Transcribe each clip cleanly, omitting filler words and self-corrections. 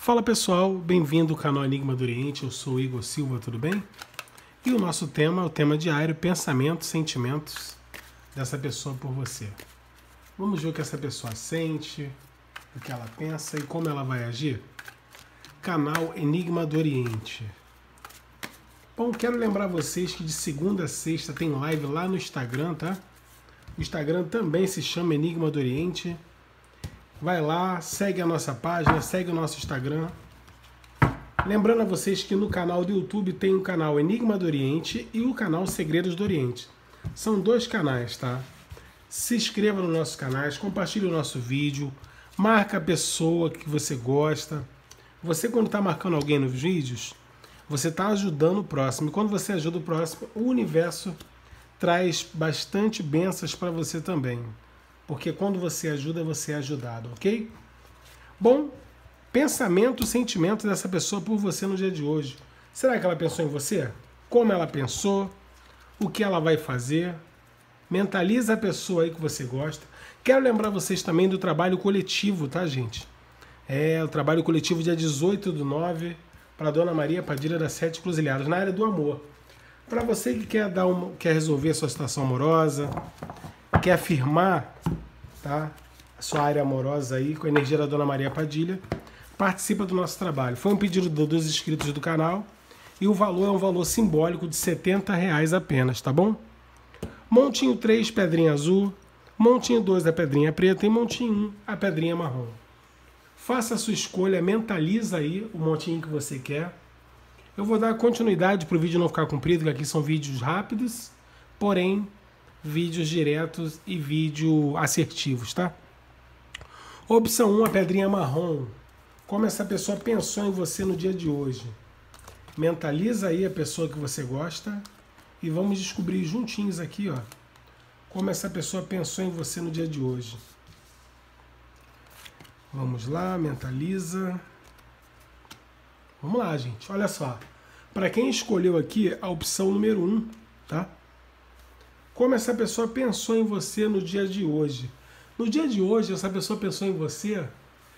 Fala pessoal, bem-vindo ao canal Enigma do Oriente, eu sou o Igor Silva, tudo bem? E o nosso tema é o tema diário, pensamentos, sentimentos dessa pessoa por você. Vamos ver o que essa pessoa sente, o que ela pensa e como ela vai agir? Canal Enigma do Oriente. Bom, quero lembrar vocês que de segunda a sexta tem live lá no Instagram, tá? O Instagram também se chama Enigma do Oriente. Vai lá, segue a nossa página, segue o nosso Instagram. Lembrando a vocês que no canal do YouTube tem o canal Enigma do Oriente e o canal Segredos do Oriente. São dois canais, tá? Se inscreva nos nossos canais, compartilhe o nosso vídeo, marca a pessoa que você gosta. Você, quando está marcando alguém nos vídeos, você está ajudando o próximo. E quando você ajuda o próximo, o universo traz bastante bênçãos para você também. Porque quando você ajuda, você é ajudado, ok? Bom, pensamento, sentimento dessa pessoa por você no dia de hoje. Será que ela pensou em você? Como ela pensou? O que ela vai fazer? Mentaliza a pessoa aí que você gosta. Quero lembrar vocês também do trabalho coletivo, tá, gente? O trabalho coletivo dia 18/9 para a Dona Maria Padilha das Sete Encruzilhadas, na área do amor. Para você que quer resolver a sua situação amorosa, quer afirmar, tá, a sua área amorosa aí com a energia da Dona Maria Padilha, participa do nosso trabalho. Foi um pedido dos inscritos do canal e o valor é um valor simbólico de R$70 apenas, tá bom? Montinho 3, pedrinha azul, montinho 2, a pedrinha preta e montinho 1, a pedrinha marrom. Faça a sua escolha, mentaliza aí o montinho que você quer. Eu vou dar continuidade para o vídeo não ficar comprido, que aqui são vídeos rápidos, porém vídeos diretos e vídeo assertivos, tá? Opção 1, a pedrinha marrom. Como essa pessoa pensou em você no dia de hoje? Mentaliza aí a pessoa que você gosta e vamos descobrir juntinhos aqui, ó, como essa pessoa pensou em você no dia de hoje. Vamos lá, mentaliza. Vamos lá, gente. Olha só. Para quem escolheu aqui a opção número 1, tá? Como essa pessoa pensou em você no dia de hoje. No dia de hoje, essa pessoa pensou em você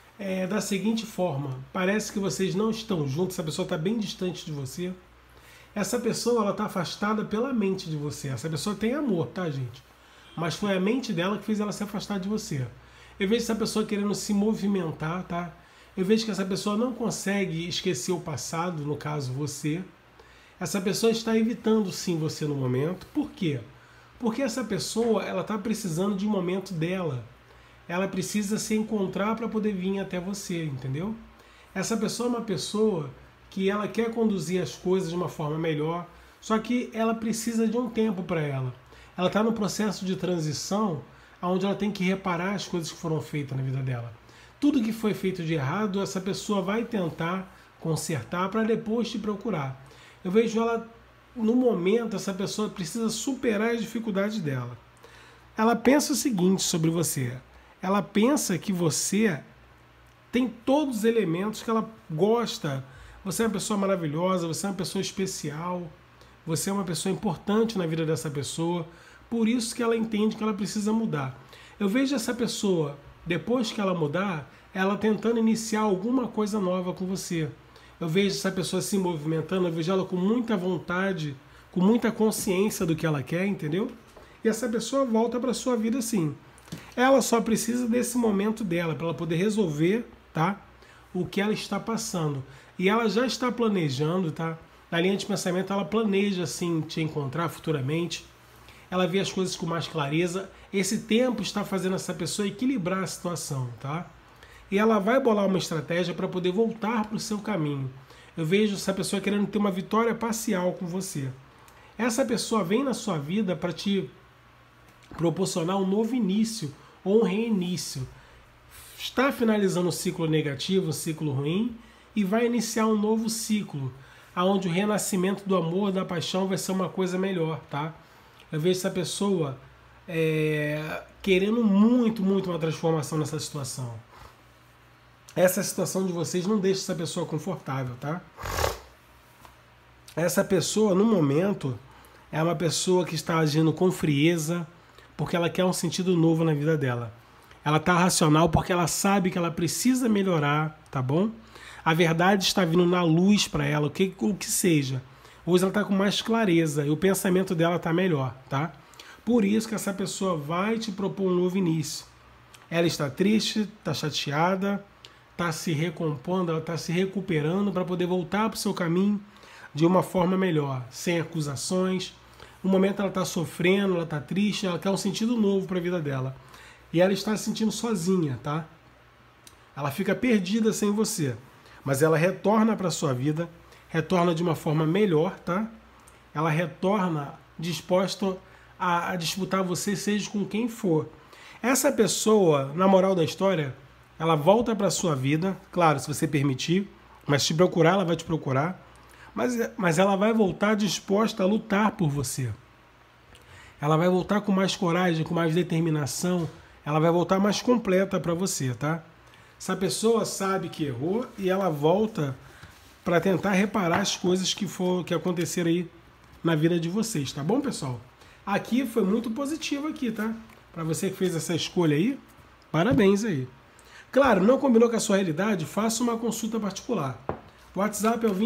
da seguinte forma. Parece que vocês não estão juntos, essa pessoa está bem distante de você. Essa pessoa ela está afastada pela mente de você. Essa pessoa tem amor, tá, gente? Mas foi a mente dela que fez ela se afastar de você. Eu vejo essa pessoa querendo se movimentar, tá? Eu vejo que essa pessoa não consegue esquecer o passado, no caso você. Essa pessoa está evitando sim você no momento. Por quê? Porque essa pessoa ela está precisando de um momento dela. Ela precisa se encontrar para poder vir até você, entendeu? Essa pessoa é uma pessoa que ela quer conduzir as coisas de uma forma melhor, só que ela precisa de um tempo para ela. Ela está no processo de transição, onde ela tem que reparar as coisas que foram feitas na vida dela. Tudo que foi feito de errado, essa pessoa vai tentar consertar para depois te procurar. Eu vejo ela, no momento, essa pessoa precisa superar as dificuldades dela. Ela pensa o seguinte sobre você. Ela pensa que você tem todos os elementos que ela gosta. Você é uma pessoa maravilhosa, você é uma pessoa especial, você é uma pessoa importante na vida dessa pessoa. Por isso que ela entende que ela precisa mudar. Eu vejo essa pessoa, depois que ela mudar, ela tentando iniciar alguma coisa nova com você. Eu vejo essa pessoa se movimentando, eu vejo ela com muita vontade, com muita consciência do que ela quer, entendeu? E essa pessoa volta para a sua vida sim. Ela só precisa desse momento dela, para ela poder resolver, tá, o que ela está passando. E ela já está planejando, tá? Na linha de pensamento, ela planeja, assim, te encontrar futuramente. Ela vê as coisas com mais clareza. Esse tempo está fazendo essa pessoa equilibrar a situação, tá? E ela vai bolar uma estratégia para poder voltar para o seu caminho. Eu vejo essa pessoa querendo ter uma vitória parcial com você. Essa pessoa vem na sua vida para te proporcionar um novo início ou um reinício. Está finalizando um ciclo negativo, um ciclo ruim, e vai iniciar um novo ciclo, onde o renascimento do amor, da paixão vai ser uma coisa melhor, tá? Eu vejo essa pessoa querendo muito uma transformação nessa situação. Essa situação de vocês não deixa essa pessoa confortável, tá? Essa pessoa, no momento, é uma pessoa que está agindo com frieza, porque ela quer um sentido novo na vida dela. Ela está racional porque ela sabe que ela precisa melhorar, tá bom? A verdade está vindo na luz para ela, o que seja. Hoje ela está com mais clareza e o pensamento dela está melhor, tá? Por isso que essa pessoa vai te propor um novo início. Ela está triste, está chateada, está se recompondo, ela está se recuperando para poder voltar para o seu caminho de uma forma melhor, sem acusações. No momento ela está sofrendo, ela está triste, ela quer um sentido novo para a vida dela. E ela está se sentindo sozinha, tá? Ela fica perdida sem você, mas ela retorna para a sua vida, retorna de uma forma melhor, tá? Ela retorna disposta a disputar você, seja com quem for. Essa pessoa, na moral da história, ela volta para a sua vida, claro, se você permitir, mas te procurar, ela vai te procurar, mas ela vai voltar disposta a lutar por você. Ela vai voltar com mais coragem, com mais determinação, ela vai voltar mais completa para você, tá? Essa pessoa sabe que errou e ela volta para tentar reparar as coisas que aconteceram aí na vida de vocês, tá bom, pessoal? Aqui foi muito positivo aqui, tá? Para você que fez essa escolha aí, parabéns aí. Claro, não combinou com a sua realidade? Faça uma consulta particular. O WhatsApp é o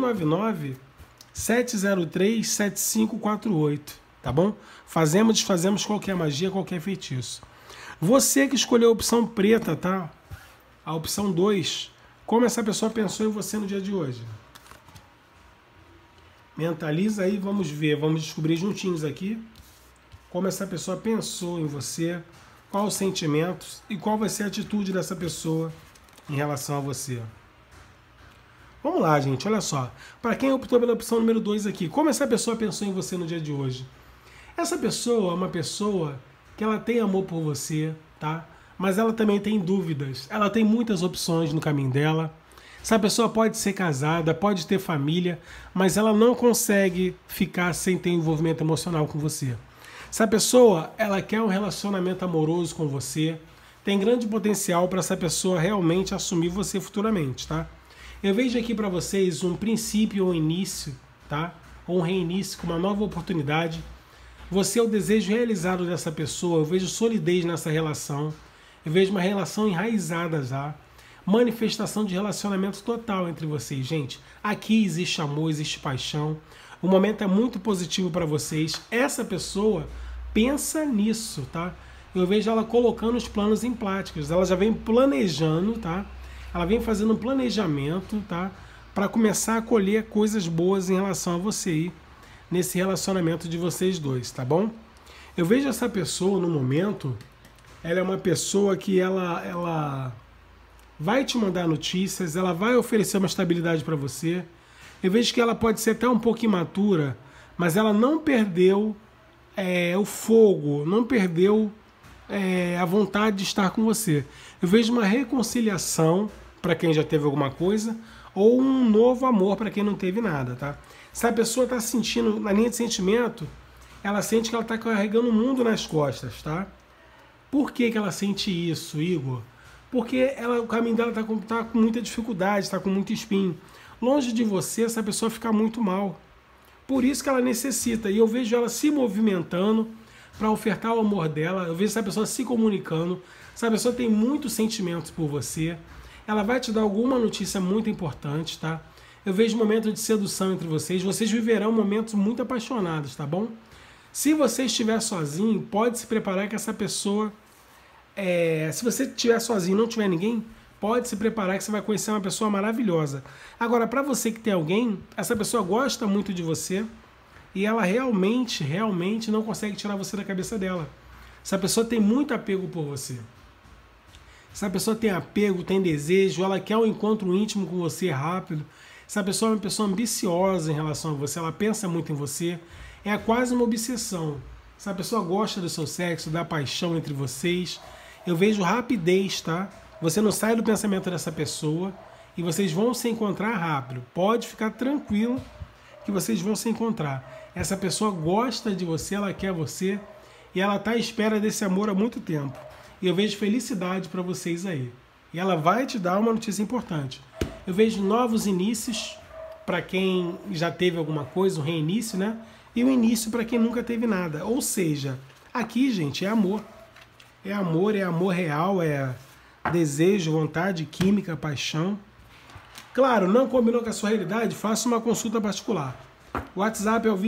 2199-703-7548, tá bom? Fazemos, desfazemos qualquer magia, qualquer feitiço. Você que escolheu a opção preta, tá? A opção 2, como essa pessoa pensou em você no dia de hoje? Mentaliza aí, vamos ver, vamos descobrir juntinhos aqui como essa pessoa pensou em você, quais os sentimentos e qual vai ser a atitude dessa pessoa em relação a você. Vamos lá, gente, olha só. Para quem optou pela opção número 2 aqui, como essa pessoa pensou em você no dia de hoje? Essa pessoa é uma pessoa que ela tem amor por você, tá? Mas ela também tem dúvidas, ela tem muitas opções no caminho dela. Essa pessoa pode ser casada, pode ter família, mas ela não consegue ficar sem ter envolvimento emocional com você. Essa pessoa, ela quer um relacionamento amoroso com você, tem grande potencial para essa pessoa realmente assumir você futuramente, tá? Eu vejo aqui para vocês um princípio ou início, tá? Ou um reinício com uma nova oportunidade. Você é o desejo realizado dessa pessoa, eu vejo solidez nessa relação. Eu vejo uma relação enraizada já. Manifestação de relacionamento total entre vocês, gente. Aqui existe amor, existe paixão. O momento é muito positivo para vocês. Essa pessoa pensa nisso, tá? Eu vejo ela colocando os planos em práticas. Ela já vem planejando, tá? Ela vem fazendo um planejamento, tá? Para começar a colher coisas boas em relação a você aí, nesse relacionamento de vocês dois, tá bom? Eu vejo essa pessoa no momento... Ela é uma pessoa que ela vai te mandar notícias, ela vai oferecer uma estabilidade para você. Eu vejo que ela pode ser até um pouco imatura, mas ela não perdeu o fogo, não perdeu a vontade de estar com você. Eu vejo uma reconciliação para quem já teve alguma coisa, ou um novo amor para quem não teve nada, tá? Se a pessoa está sentindo, na linha de sentimento, ela sente que ela está carregando o mundo nas costas, tá? Por que ela sente isso, Igor? Porque o caminho dela está com muita dificuldade, está com muito espinho. Longe de você, essa pessoa fica muito mal. Por isso que ela necessita. E eu vejo ela se movimentando para ofertar o amor dela. Eu vejo essa pessoa se comunicando. Essa pessoa tem muitos sentimentos por você. Ela vai te dar alguma notícia muito importante, tá? Eu vejo momentos de sedução entre vocês. Vocês viverão momentos muito apaixonados, tá bom? Se você estiver sozinho, pode se preparar que essa pessoa... se você estiver sozinho e não tiver ninguém, pode se preparar que você vai conhecer uma pessoa maravilhosa. Agora, para você que tem alguém, essa pessoa gosta muito de você e ela realmente não consegue tirar você da cabeça dela. Essa pessoa tem muito apego por você. Essa pessoa tem apego, tem desejo, ela quer um encontro íntimo com você rápido. Essa pessoa é uma pessoa ambiciosa em relação a você, ela pensa muito em você. É quase uma obsessão. Essa pessoa gosta do seu sexo, da paixão entre vocês. Eu vejo rapidez, tá? Você não sai do pensamento dessa pessoa e vocês vão se encontrar rápido. Pode ficar tranquilo que vocês vão se encontrar. Essa pessoa gosta de você, ela quer você e ela está à espera desse amor há muito tempo. E eu vejo felicidade para vocês aí. E ela vai te dar uma notícia importante. Eu vejo novos inícios para quem já teve alguma coisa, um reinício, né? E o início para quem nunca teve nada. Ou seja, aqui, gente, é amor. É amor real, é desejo, vontade, química, paixão. Claro, não combinou com a sua realidade? Faça uma consulta particular. O WhatsApp é o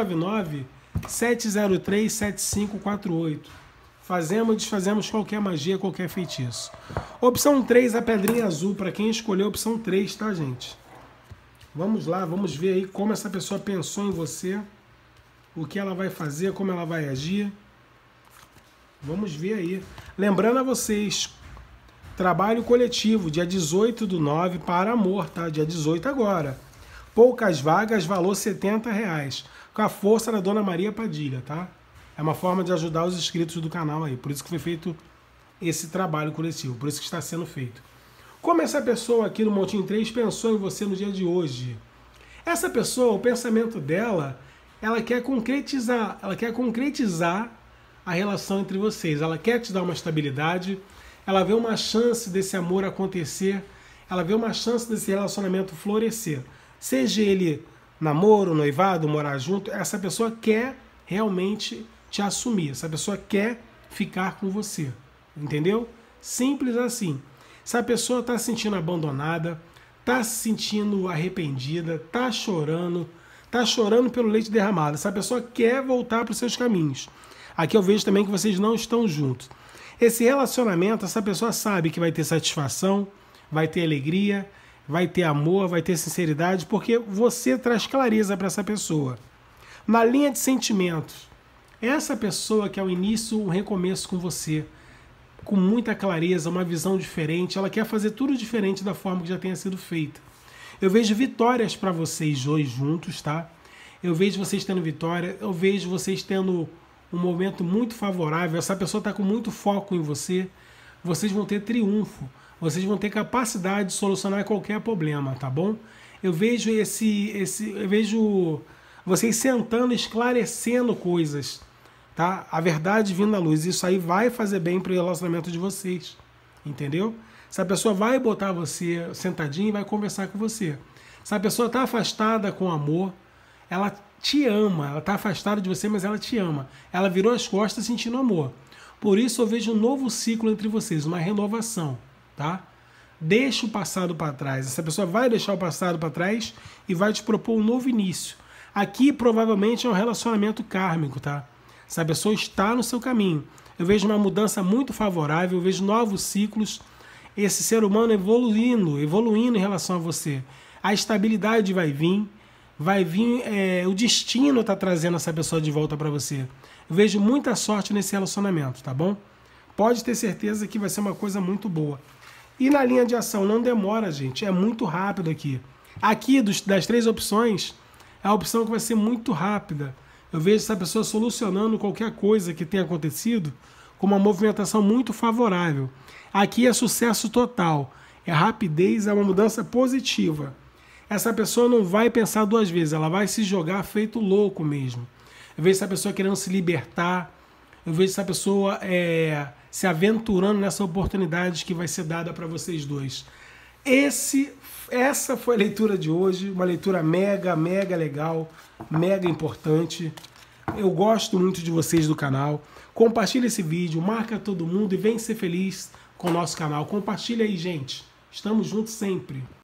2199-703-7548. Fazemos e desfazemos qualquer magia, qualquer feitiço. Opção 3, a pedrinha azul, para quem escolheu a opção 3, tá, gente? Vamos lá, vamos ver aí como essa pessoa pensou em você, o que ela vai fazer, como ela vai agir. Vamos ver aí. Lembrando a vocês, trabalho coletivo, dia 18/9 para amor, tá? Dia 18 agora. Poucas vagas, valor R$70. Com a força da Dona Maria Padilha, tá? É uma forma de ajudar os inscritos do canal aí. Por isso que foi feito esse trabalho coletivo. Por isso que está sendo feito. Como essa pessoa aqui no Montinho 3 pensou em você no dia de hoje? Essa pessoa, o pensamento dela, ela quer concretizar a relação entre vocês. Ela quer te dar uma estabilidade, ela vê uma chance desse amor acontecer, ela vê uma chance desse relacionamento florescer. Seja ele namoro, noivado, morar junto, essa pessoa quer realmente te assumir, essa pessoa quer ficar com você, entendeu? Simples assim. Se a pessoa está se sentindo abandonada, está se sentindo arrependida, está chorando pelo leite derramado, essa pessoa quer voltar para os seus caminhos. Aqui eu vejo também que vocês não estão juntos. Esse relacionamento, essa pessoa sabe que vai ter satisfação, vai ter alegria, vai ter amor, vai ter sinceridade, porque você traz clareza para essa pessoa. Na linha de sentimentos, essa pessoa quer ao início um recomeço com você, com muita clareza, uma visão diferente, ela quer fazer tudo diferente da forma que já tenha sido feita. Eu vejo vitórias para vocês dois juntos, tá? Eu vejo vocês tendo vitória, eu vejo vocês tendo um momento muito favorável, essa pessoa está com muito foco em você, vocês vão ter triunfo, vocês vão ter capacidade de solucionar qualquer problema, tá bom? Eu vejo eu vejo vocês sentando, esclarecendo coisas, tá? A verdade vindo à luz, isso aí vai fazer bem para o relacionamento de vocês, entendeu? Essa pessoa vai botar você sentadinho e vai conversar com você. Se a pessoa está afastada com amor, ela te ama, ela está afastada de você, mas ela te ama. Ela virou as costas sentindo amor. Por isso eu vejo um novo ciclo entre vocês, uma renovação, tá? Deixa o passado para trás. Essa pessoa vai deixar o passado para trás e vai te propor um novo início. Aqui provavelmente é um relacionamento kármico, tá? Essa pessoa está no seu caminho. Eu vejo uma mudança muito favorável, eu vejo novos ciclos. Esse ser humano evoluindo em relação a você. A estabilidade vai vir, o destino está trazendo essa pessoa de volta para você. Eu vejo muita sorte nesse relacionamento, tá bom? Pode ter certeza que vai ser uma coisa muito boa. E na linha de ação, não demora, gente, é muito rápido aqui. Aqui, das 3 opções, é a opção que vai ser muito rápida. Eu vejo essa pessoa solucionando qualquer coisa que tenha acontecido com uma movimentação muito favorável. Aqui é sucesso total, é rapidez, é uma mudança positiva. Essa pessoa não vai pensar 2 vezes, ela vai se jogar feito louco mesmo. Eu vejo essa pessoa querendo se libertar, eu vejo essa pessoa se aventurando nessa oportunidade que vai ser dada para vocês dois. Essa foi a leitura de hoje, uma leitura mega legal, mega importante. Eu gosto muito de vocês do canal. Compartilha esse vídeo, marca todo mundo e vem ser feliz com o nosso canal. Compartilha aí, gente. Estamos juntos sempre.